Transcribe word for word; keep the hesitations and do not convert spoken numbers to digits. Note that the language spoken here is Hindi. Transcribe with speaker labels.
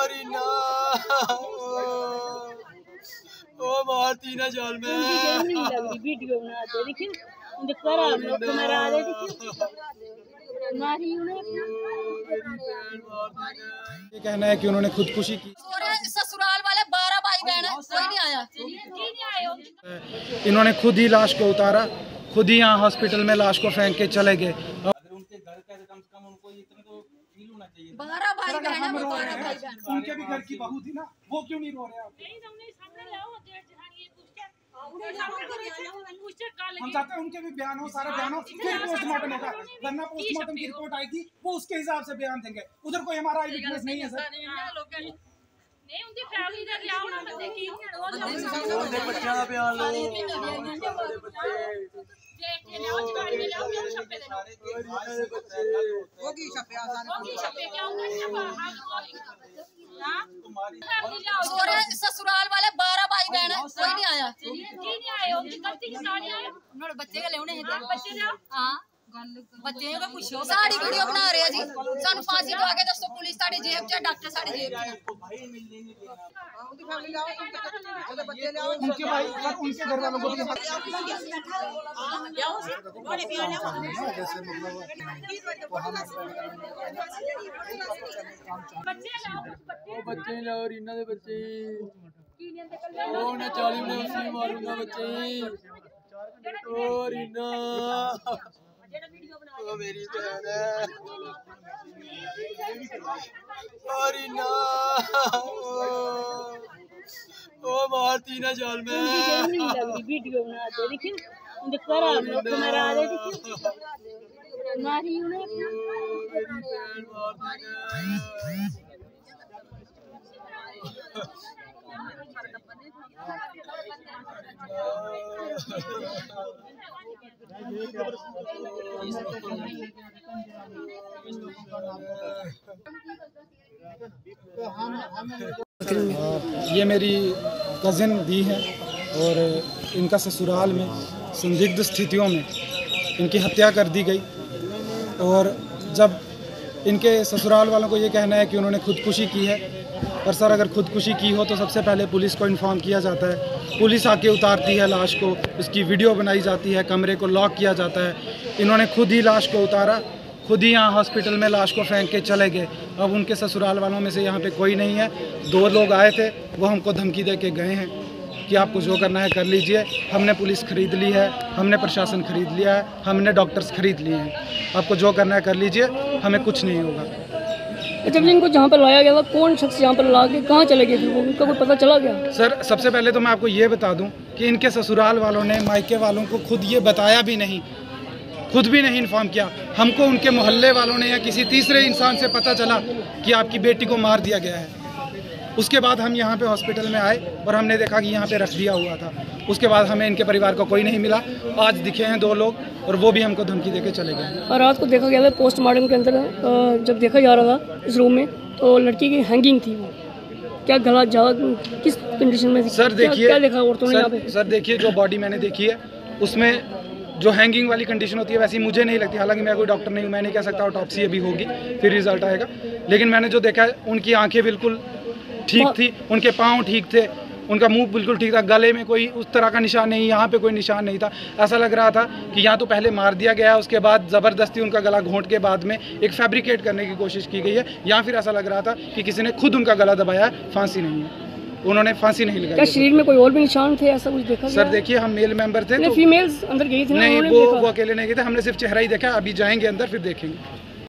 Speaker 1: ओ मारती ना जाल में
Speaker 2: वीडियो बना दे देखिए उनके कर लोग मरा दे देखिए मारी उन्हें।
Speaker 3: ये कहना है कि उन्होंने खुदकुशी की।
Speaker 4: ससुराल वाले बारह भाई बहन कोई नहीं आया।
Speaker 3: इन्होंने खुद ही लाश को उतारा, खुद ही यहाँ हॉस्पिटल में लाश को फेंक के चले गए।
Speaker 4: बारह भाई बहन है, बारह भाई बहन
Speaker 3: उनके भी घर की बहू थी ना, वो क्यों नहीं रो रहे आप? हम चाहते हैं उनके भी बयान हो, सारा बयान हो, फिर पोस्टमार्टम होगा, वरना पोस्टमार्टम की रिपोर्ट आएगी वो उसके हिसाब से बयान देंगे। उधर कोई हमारा आई विटनेस नहीं है सर।
Speaker 2: नहीं उनकी फैमिली का क्या होना बच्चे की
Speaker 1: उनके बच्चों का बयान लो।
Speaker 4: ससुराल वाले बारह भाई बहन कोई नहीं आया। बच्चे का लेने हाँ बच्चे का पूछो साड़ी वीडियो बना रहे हैं जी सानू फांसी दवा के दसो पुलिस साड़ी जेब च डॉक्टर साड़ी जेब च
Speaker 3: उनके भाई उनके घर वालों को भी
Speaker 1: बच्चे लाओ रीना दे बच्चे ओ ना चाली में उसी मारूंगा बच्चे ओ रीना ओ मेरी बहन है ओ रीना ओ मारती ना जाल में
Speaker 2: वीडियो बना दे देखिए उनके कर लोग मरा दे देखिए मारी उन्हें।
Speaker 3: ये मेरी कज़िन दी है और इनका ससुराल में संदिग्ध स्थितियों में इनकी हत्या कर दी गई। और जब इनके ससुराल वालों को ये कहना है कि उन्होंने खुदकुशी की है, पर सर अगर खुदकुशी की हो तो सबसे पहले पुलिस को इन्फॉर्म किया जाता है, पुलिस आके उतारती है लाश को, उसकी वीडियो बनाई जाती है, कमरे को लॉक किया जाता है। इन्होंने खुद ही लाश को उतारा, खुद ही यहाँ हॉस्पिटल में लाश को फेंक के चले गए। अब उनके ससुराल वालों में से यहाँ पे कोई नहीं है। दो लोग आए थे, वो हमको धमकी दे के गए हैं कि आपको जो करना है कर लीजिए। हमने पुलिस खरीद ली है, हमने प्रशासन खरीद लिया है, हमने डॉक्टर्स खरीद लिए हैं, आपको जो करना है कर लीजिए, हमें कुछ नहीं होगा।
Speaker 2: जब इनको जहाँ पर लाया गया था कौन शख्स यहाँ पर ला के कहाँ चले गए थे, उनका कोई पता चला गया?
Speaker 3: सर सबसे पहले तो मैं आपको ये बता दूं कि इनके ससुराल वालों ने मायके वालों को खुद ये बताया भी नहीं, खुद भी नहीं इन्फॉर्म किया। हमको उनके मोहल्ले वालों ने या किसी तीसरे इंसान से पता चला कि आपकी बेटी को मार दिया गया है। उसके बाद हम यहाँ पे हॉस्पिटल में आए और हमने देखा कि यहाँ पे रख दिया हुआ था। उसके बाद हमें इनके परिवार को कोई नहीं मिला। आज दिखे हैं दो लोग और वो भी हमको धमकी देके चले गए।
Speaker 2: और रात को देखा गया था पोस्टमार्टम के अंदर जब देखा जा रहा था इस रूम में तो लड़की की हैंगिंग थी। वो क्या गला जा किस कंडीशन में थी?
Speaker 3: सर देखिए
Speaker 2: क्या देखा औरतों ने यहाँ पे?
Speaker 3: सर देखिए जो बॉडी मैंने देखी है उसमें जो हैंगिंग वाली कंडीशन होती है वैसी मुझे नहीं लगती। हालांकि मैं कोई डॉक्टर नहीं हूँ, मैं नहीं कह सकता ऑटोप्सी अभी होगी फिर रिजल्ट आएगा। लेकिन मैंने जो देखा है उनकी आंखें बिल्कुल ठीक थी, उनके पाँव ठीक थे, उनका मुंह बिल्कुल ठीक था, गले में कोई उस तरह का निशान नहीं, यहाँ पे कोई निशान नहीं था। ऐसा लग रहा था कि यहाँ तो पहले मार दिया गया है, उसके बाद ज़बरदस्ती उनका गला घोंट के बाद में एक फैब्रिकेट करने की कोशिश की गई है, या फिर ऐसा लग रहा था कि किसी ने खुद उनका गला दबाया है। फांसी नहीं है, उन्होंने फांसी नहीं लगाई।
Speaker 2: क्या शरीर में कोई और भी निशान थे, ऐसा कुछ देखा?
Speaker 3: सर देखिए हम मेल मेंबर थे तो
Speaker 2: फीमेल्स अंदर गई थी?
Speaker 3: नहीं, वो वो अकेले नहीं गए थे, हमने सिर्फ चेहरा ही देखा। अभी जाएंगे अंदर फिर देखेंगे।